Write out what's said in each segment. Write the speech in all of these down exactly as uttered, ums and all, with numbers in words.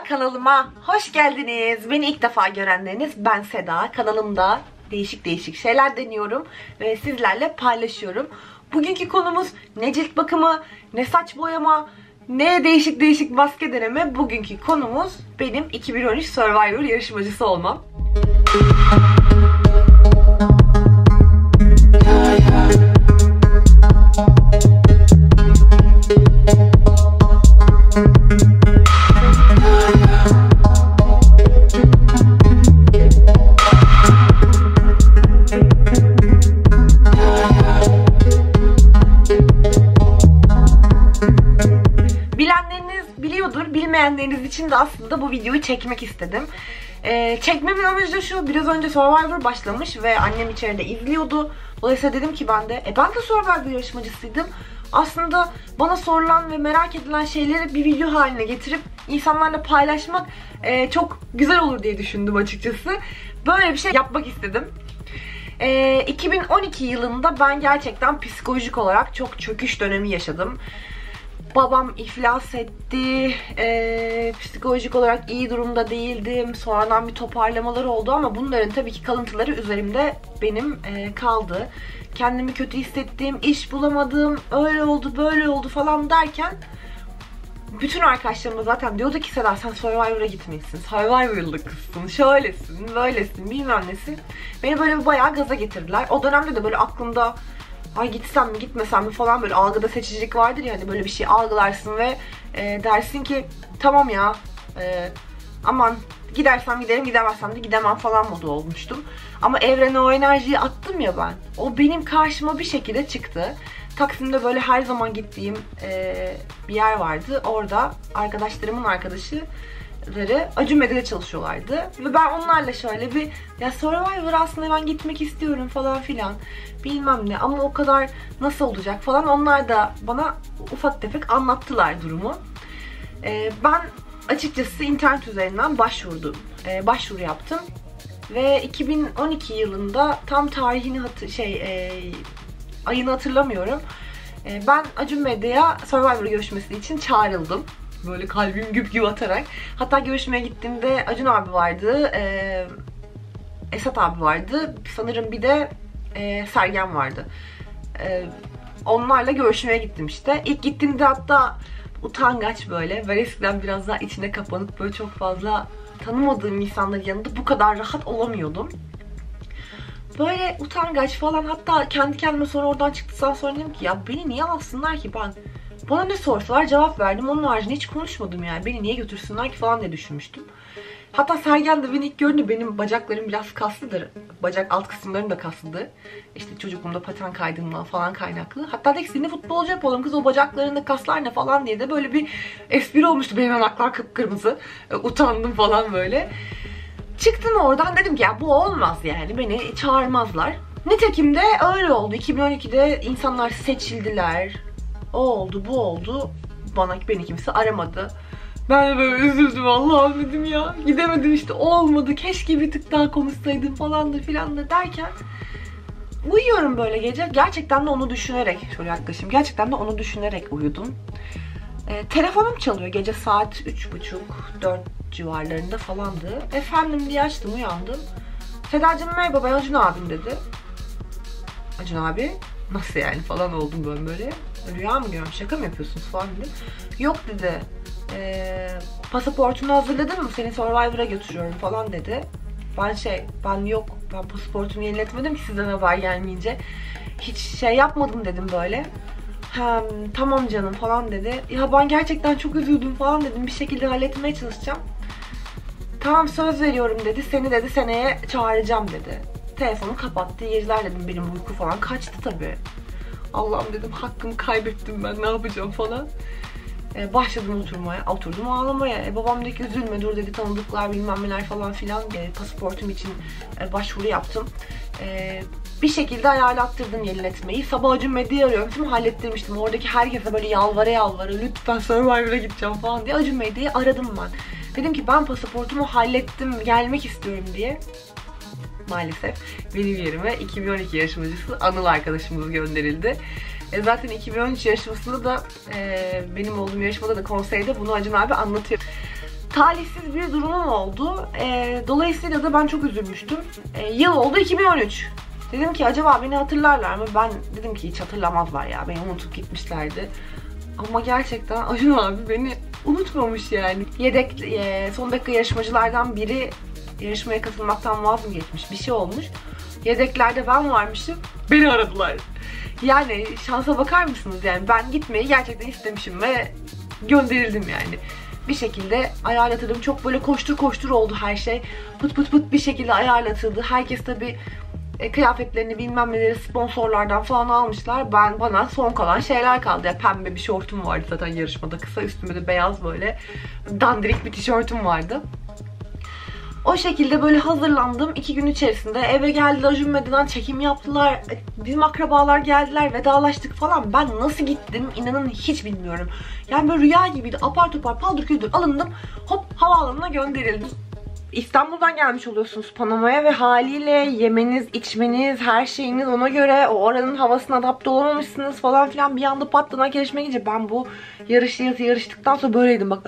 kanalıma hoş geldiniz. Beni ilk defa görenleriniz, ben Seda. Kanalımda değişik değişik şeyler deniyorum ve sizlerle paylaşıyorum. Bugünkü konumuz ne cilt bakımı, ne saç boyama, ne değişik değişik maske deneme. Bugünkü konumuz benim iki bin on üç Survivor yarışmacısı olmam. Bilmeyenleriniz için de aslında bu videoyu çekmek istedim. Ee, çekmemin amacı da şu: biraz önce Survivor başlamış ve annem içeride izliyordu. Dolayısıyla dedim ki ben de, e ben de Survivor yarışmacısıydım. Aslında bana sorulan ve merak edilen şeyleri bir video haline getirip insanlarla paylaşmak e, çok güzel olur diye düşündüm açıkçası. Böyle bir şey yapmak istedim. E, iki bin on iki yılında ben gerçekten psikolojik olarak çok çöküş dönemi yaşadım. Babam iflas etti, ee, psikolojik olarak iyi durumda değildim, sonradan bir toparlamalar oldu ama bunların tabii ki kalıntıları üzerimde benim e, kaldı. Kendimi kötü hissettim, iş bulamadım, öyle oldu, böyle oldu falan derken bütün arkadaşlarım da zaten diyordu ki Seda sen Survivor'a gitmelisin, Survivor'lı kızsın, şöylesin, böylesin, bilmem nesin. Beni böyle bir bayağı gaza getirdiler. O dönemde de böyle aklımda ay gitsem mi gitmesem mi falan, böyle algıda seçicilik vardır ya, hani böyle bir şey algılarsın ve e, dersin ki tamam ya e, aman gidersem giderim, gidemezsem de gidemem falan modu olmuştum. Ama evrene o enerjiyi attım ya ben. O benim karşıma bir şekilde çıktı. Taksim'de böyle her zaman gittiğim e, bir yer vardı. Orada arkadaşlarımın arkadaşı Acun Medya'da çalışıyorlardı ve ben onlarla şöyle bir, ya Survivor aslında ben gitmek istiyorum falan filan bilmem ne ama o kadar nasıl olacak falan, onlar da bana ufak tefek anlattılar durumu. Ee, ben açıkçası internet üzerinden başvurdum, ee, başvuru yaptım ve iki bin on iki yılında tam tarihini hatır, şey e, ayını hatırlamıyorum. Ee, ben Acun Medya'ya Survivor görüşmesi için çağrıldım. Böyle kalbim güp güp atarak. Hatta görüşmeye gittiğimde Acun abi vardı, e, Esat abi vardı, sanırım bir de e, Sergen vardı. E, onlarla görüşmeye gittim işte. İlk gittiğimde hatta utangaç böyle. Ben eskiden biraz daha içine kapanıp böyle çok fazla tanımadığım insanların yanında bu kadar rahat olamıyordum. Böyle utangaç falan, hatta kendi kendime sonra oradan çıktıktan sonra dedim ki ya beni niye alsınlar ki, ben bana ne sorsalar cevap verdim. Onun haricinde hiç konuşmadım yani. Beni niye götürsünler ki falan diye düşünmüştüm. Hatta Sergen de beni ilk gördüğünde, benim bacaklarım biraz kaslıdır. Bacak alt kısımlarım da kaslıdır. İşte çocukluğumda paten kaydığımdan falan kaynaklı. Hatta de ki seni futbolcu yapalım kız, o bacaklarında kaslar ne falan diye de böyle bir espri olmuştu. Benim yanaklar kıpkırmızı. E, utandım falan böyle. Çıktım oradan, dedim ki ya bu olmaz yani. Beni çağırmazlar. Nitekim de öyle oldu. iki bin on ikide insanlar seçildiler. O oldu, bu oldu. Bana beni kimse aramadı. Ben de böyle üzüldüm, Allah'ım dedim ya. Gidemedim işte, olmadı. Keşke bir tık daha konuşsaydım falandır filandır derken uyuyorum böyle gece. Gerçekten de onu düşünerek, şöyle yaklaşayım. Gerçekten de onu düşünerek uyudum. E, telefonum çalıyor gece saat üç buçuk dört civarlarında falandı. Efendim diye açtım, uyandım. Sedacığım merhaba, ben Acun abim dedi. Acun abi nasıl yani falan oldum böyle böyle. Rüya mı görüyorum, şaka mı yapıyorsunuz falan dedim. Yok dedi, e, pasaportunu hazırladın mı, seni Survivor'a götürüyorum falan dedi. Ben şey, ben yok, ben pasaportumu yeniletmedim ki sizden haber gelmeyince. Hiç şey yapmadım dedim böyle. Hem tamam canım falan dedi. Ya ben gerçekten çok üzüldüm falan dedim, bir şekilde halletmeye çalışacağım. Tamam söz veriyorum dedi, seni dedi seneye çağıracağım dedi. Telefonu kapattı, geceler dedim benim uyku falan kaçtı tabii. Allah'ım dedim, hakkımı kaybettim ben, ne yapacağım falan. Ee, başladım oturmaya, oturdum ağlamaya. E, babam dedi ki üzülme dur dedi, tanıdıklar bilmem neler falan filan. E, pasaportum için e, başvuru yaptım. E, bir şekilde ayarlattırdım yeniletmeyi. Sabah Acun Medya'yı arıyorum. Şimdi hallettirmiştim. Oradaki herkese böyle yalvara yalvara lütfen Survivor'a gideceğim falan diye Acun Medya'yı aradım ben. Dedim ki ben pasaportumu hallettim, gelmek istiyorum diye. Maalesef benim yerime iki bin on iki yarışmacısı Anıl arkadaşımız gönderildi. E zaten iki bin on üç yarışmasında da e, benim olduğum yarışmada da konseyde bunu Acun abi anlatıyor. talihsiz bir durumum oldu. E, dolayısıyla da ben çok üzülmüştüm. E, yıl oldu iki bin on üç. Dedim ki acaba beni hatırlarlar mı? Ben dedim ki hiç hatırlamazlar ya. Beni unutup gitmişlerdi. Ama gerçekten Acun abi beni unutmamış yani. Yedek e, son dakika yarışmacılardan biri yarışmaya katılmaktan vaz mı geçmiş? Bir şey olmuş. Yedeklerde ben varmışım. Beni aradılar. Yani şansa bakar mısınız yani? Ben gitmeyi gerçekten istemişim ve gönderildim yani. Bir şekilde ayarlatıldım. Çok böyle koştur koştur oldu her şey. Pıt pıt pıt bir şekilde ayarlatıldı. Herkes tabii e, kıyafetlerini bilmem neleri sponsorlardan falan almışlar. Ben bana son kalan şeyler kaldı. Ya, pembe bir şortum vardı zaten yarışmada. Kısa, üstüme de beyaz böyle dandirik bir tişörtüm vardı. O şekilde böyle hazırlandım. İki gün içerisinde eve geldiler, Acun Medya'dan çekim yaptılar. Bizim akrabalar geldiler, vedalaştık falan. Ben nasıl gittim inanın hiç bilmiyorum. Yani böyle rüya gibiydi. Apar topar paldır küldür alındım. Hop havaalanına gönderildim. İstanbul'dan gelmiş oluyorsunuz Panama'ya ve haliyle yemeniz, içmeniz, her şeyiniz ona göre, o oranın havasına adapte olamamışsınız falan filan. Bir anda patlanan gelişme gelince ben bu yarış yarısı yarıştıktan sonra böyleydim bak.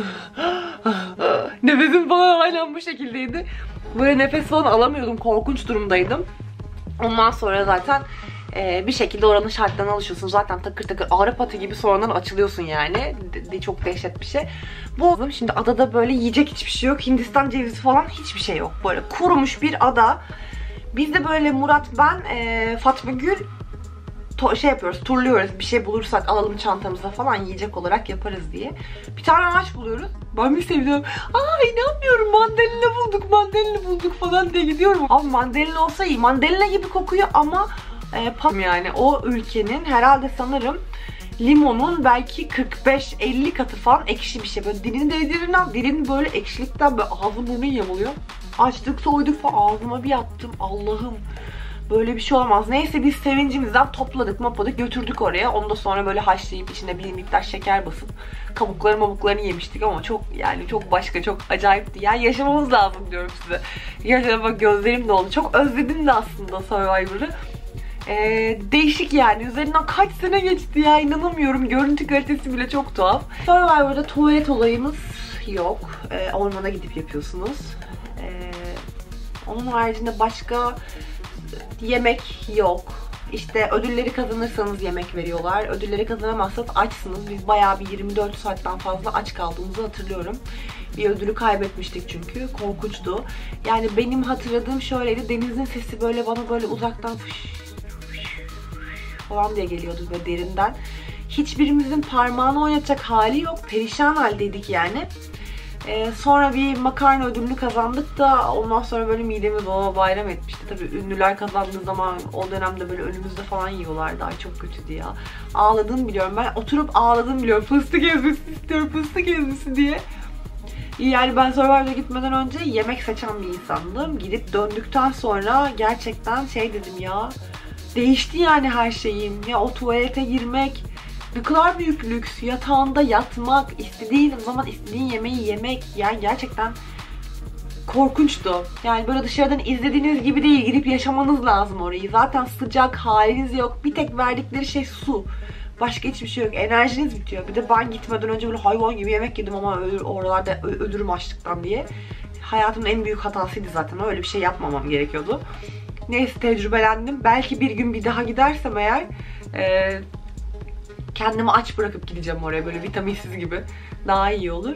Nefesim falan aynen bu şekildeydi. Böyle nefes falan alamıyordum, korkunç durumdaydım. Ondan sonra zaten e, bir şekilde oranın şartlarına alışıyorsun. Zaten takır takır ağrı patı gibi sonradan açılıyorsun yani. De, de çok dehşet bir şey. Bu şimdi adada böyle yiyecek hiçbir şey yok. Hindistan cevizi falan hiçbir şey yok. Böyle kurumuş bir ada. Biz de böyle Murat, ben, e, Fatma Gül şey yapıyoruz, turluyoruz. Bir şey bulursak alalım çantamıza falan, yiyecek olarak yaparız diye. Bir tane ağaç buluyoruz. Ben bir seviyorum. Aa inanmıyorum, mandalina bulduk, mandalina bulduk falan diye gidiyorum. Ama mandalina olsa iyi. Mandalina gibi kokuyor ama e, yani o ülkenin herhalde sanırım limonun belki kırk beş elli katı falan ekşi bir şey. Böyle dilini değdirinden, dilin böyle ekşilikten böyle ağzım burnun yamuluyor. Açtık soyduk falan, ağzıma bir attım. Allah'ım. Böyle bir şey olmaz. Neyse biz sevincimizden topladık mapladık götürdük oraya. Onu da sonra böyle haşlayıp içine bir miktar şeker basıp kabukları mabuklarını yemiştik ama çok yani çok başka, çok acayipti. Yani yaşamamız lazım diyorum size. Gerçekten bak gözlerim doldu. Çok özledim de aslında Survivor'ı. Ee, değişik yani. Üzerinden kaç sene geçti ya, inanamıyorum. Görüntü kalitesi bile çok tuhaf. Survivor'da tuvalet olayımız yok. Ee, ormana gidip yapıyorsunuz. Ee, onun haricinde başka yemek yok. İşte ödülleri kazanırsanız yemek veriyorlar. Ödülleri kazanamazsanız açsınız. Biz bayağı bir yirmi dört saatten fazla aç kaldığımızı hatırlıyorum. Bir ödülü kaybetmiştik çünkü. Korkunçtu. Yani benim hatırladığım şöyleydi. Denizin sesi böyle bana böyle uzaktan fış, fış, falan diye geliyordu böyle derinden. Hiçbirimizin parmağını oynatacak hali yok. Perişan haldeydik yani. Ee, sonra bir makarna ödülünü kazandık da ondan sonra böyle midemi baba bayram etmişti. Tabii ünlüler kazandığı zaman o dönemde böyle önümüzde falan yiyorlardı. Ay çok kötüydü ya. Ağladım biliyorum ben. Oturup ağladım biliyorum. Fıstık ezmesi istiyorum, fıstık ezmesi diye. Yani ben Survivor'a gitmeden önce yemek seçen bir insandım. Gidip döndükten sonra gerçekten şey dedim ya. Değişti yani her şeyim. Ya o tuvalete girmek, ne kadar büyük lüks, yatağında yatmak, istediğin zaman istediğin yemeği yemek, yani gerçekten korkunçtu. Yani böyle dışarıdan izlediğiniz gibi değil, gidip yaşamanız lazım orayı. Zaten sıcak, haliniz yok. Bir tek verdikleri şey su. Başka hiçbir şey yok. Enerjiniz bitiyor. Bir de ben gitmeden önce böyle hayvan gibi yemek yedim ama oralarda ölürüm açlıktan diye. Hayatımın en büyük hatasıydı zaten. Öyle bir şey yapmamam gerekiyordu. Neyse tecrübelendim. Belki bir gün bir daha gidersem eğer Ee, kendimi aç bırakıp gideceğim oraya böyle vitaminsiz gibi. Daha iyi olur.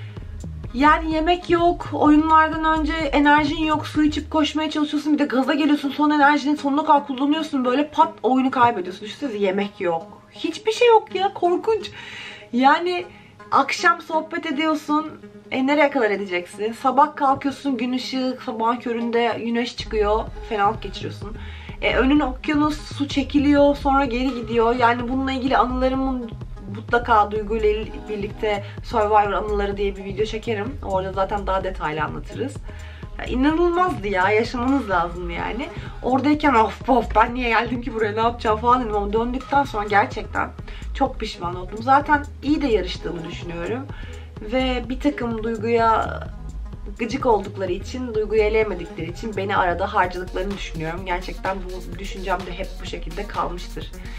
Yani yemek yok, oyunlardan önce enerjin yok, su içip koşmaya çalışıyorsun, bir de gaza geliyorsun, son enerjinin sonuna kadar kullanıyorsun, böyle pat oyunu kaybediyorsun. Düşünsenize yemek yok. Hiçbir şey yok ya, korkunç. Yani akşam sohbet ediyorsun, e nereye kadar edeceksin? Sabah kalkıyorsun, gün ışığı, sabahın köründe güneş çıkıyor, fenalık geçiriyorsun. E, önüne okyanus, su çekiliyor, sonra geri gidiyor. Yani bununla ilgili anılarımın mutlaka Duygu ile birlikte Survivor anıları diye bir video çekerim. Orada zaten daha detaylı anlatırız. Ya, inanılmazdı ya, yaşamanız lazım yani. Oradayken of of ben niye geldim ki buraya, ne yapacağım falan dedim ama döndükten sonra gerçekten çok pişman oldum. Zaten iyi de yarıştığımı düşünüyorum. Ve bir takım Duygu'ya gıcık oldukları için, Duygu'yu eleyemedikleri için beni arada harcadıklarını düşünüyorum. Gerçekten bu düşüncem de hep bu şekilde kalmıştır.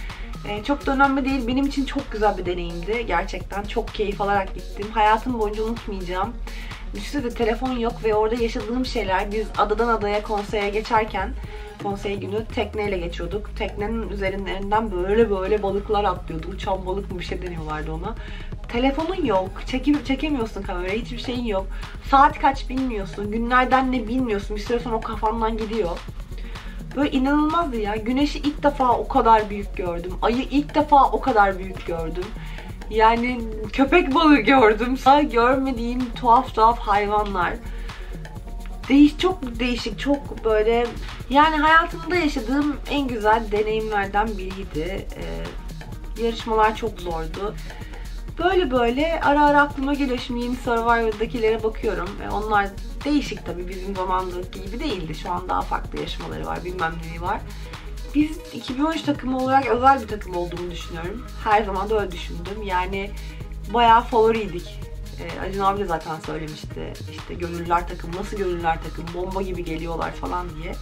Ee, çok da önemli değil. Benim için çok güzel bir deneyimdi. Gerçekten çok keyif alarak gittim. Hayatım boyunca unutmayacağım. Düşünsene de telefon yok ve orada yaşadığım şeyler, biz adadan adaya konseye geçerken, konsey günü tekneyle geçiyorduk. Teknenin üzerinden böyle böyle balıklar atlıyordu. Uçan balık mı bir şey deniyorlardı ona. Telefonun yok, çekim, çekemiyorsun kamerayı, hiçbir şeyin yok. Saat kaç bilmiyorsun, günlerden ne bilmiyorsun. Bir süre sonra o kafandan gidiyor. Böyle inanılmazdı ya. Güneşi ilk defa o kadar büyük gördüm. Ayı ilk defa o kadar büyük gördüm. Yani köpek balığı gördüm. Daha görmediğim tuhaf tuhaf hayvanlar. Değiş, çok değişik, çok böyle, yani hayatımda yaşadığım en güzel deneyimlerden biriydi. Ee, yarışmalar çok zordu. Böyle böyle ara ara aklıma geliyor. Şimdi yeni Survivor'dakilere bakıyorum. Ee, onlar değişik tabii, bizim zamandaki gibi değildi. Şu an daha farklı yarışmaları var, bilmem neyi var. Biz iki bin on üç takımı olarak özel bir takım olduğumu düşünüyorum. Her zaman da öyle düşündüm. Yani bayağı favoriydik. Ee, Acun abi de zaten söylemişti. İşte gönüllüler takım, nasıl gönüllüler takım, bomba gibi geliyorlar falan diye.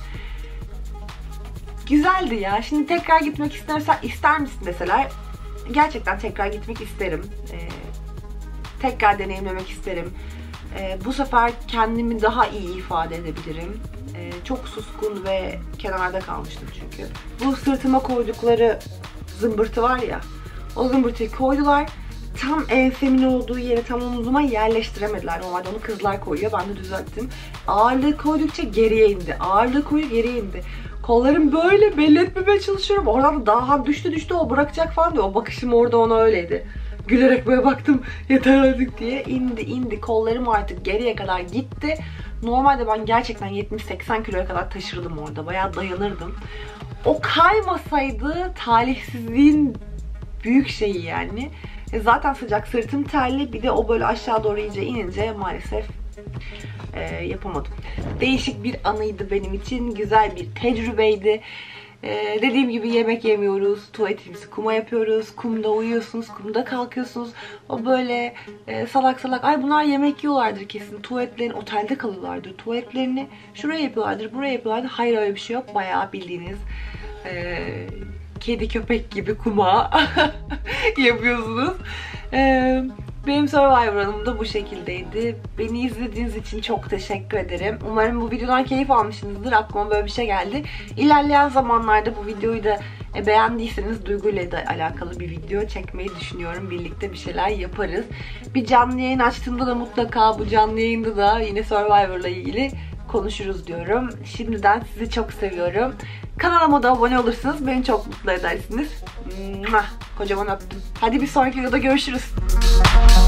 Güzeldi ya. Şimdi tekrar gitmek istersen, ister misin deseler, gerçekten tekrar gitmek isterim. Ee, tekrar deneyimlemek isterim. Ee, bu sefer kendimi daha iyi ifade edebilirim. Ee, çok suskun ve kenarda kalmıştım çünkü. Bu sırtıma koydukları zımbırtı var ya, o zımbırtıyı koydular. Tam ensemin olduğu yere, tam omuzuma yerleştiremediler. Normalde onu kızlar koyuyor, ben de düzelttim. Ağırlığı koydukça geriye indi. Ağırlığı koyuyor, geriye indi. Kollarım böyle, belli etmemeye çalışıyorum. Oradan da daha düştü düştü, o bırakacak falan diyor. O bakışım orada ona öyleydi. Gülerek böyle baktım, yeter artık diye. İndi indi, kollarım artık geriye kadar gitti. Normalde ben gerçekten yetmiş seksen kiloya kadar taşırdım orada. Bayağı dayanırdım. O kaymasaydı talihsizliğin büyük şeyi yani. E zaten sıcak, sırtım terli, bir de o böyle aşağı doğru iyice inince maalesef e, yapamadım. Değişik bir anıydı benim için, güzel bir tecrübeydi. E, dediğim gibi yemek yemiyoruz, tuvaletimizi kuma yapıyoruz, kumda uyuyorsunuz, kumda kalkıyorsunuz. O böyle e, salak salak, ay bunlar yemek yiyorlardır kesin, tuvaletlerini, otelde kalıyorlardır, tuvaletlerini şuraya yapıyorlardır, buraya yapıyorlardır. Hayır, öyle bir şey yok, bayağı bildiğiniz e, kedi köpek gibi kuma yapıyorsunuz. Ee, benim Survivor anım da bu şekildeydi. Beni izlediğiniz için çok teşekkür ederim. Umarım bu videodan keyif almışsınızdır. Aklıma böyle bir şey geldi. İlerleyen zamanlarda bu videoyu da e, beğendiyseniz Duygu ile de alakalı bir video çekmeyi düşünüyorum. Birlikte bir şeyler yaparız. Bir canlı yayın açtığımda da mutlaka bu canlı yayında da yine Survivor'la ilgili konuşuruz diyorum. Şimdiden sizi çok seviyorum. Kanalıma da abone olursanız beni çok mutlu edersiniz. Kocaman öptüm. Hadi bir sonraki videoda görüşürüz.